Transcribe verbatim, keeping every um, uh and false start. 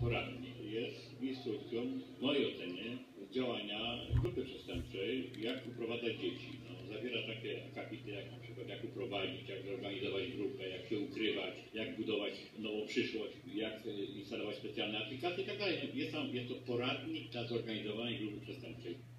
poradnik jest instrukcją, w mojej ocenie, działania grupy przestępczej, jak uprowadzać dzieci. No, zawiera takie akapity, jak na przykład jak uprowadzić, jak zorganizować grupę, jak się ukrywać, jak budować nową przyszłość, jak instalować specjalne aplikacje i tak dalej. Jest tam, jest to poradnik dla zorganizowanej grupy przestępczej.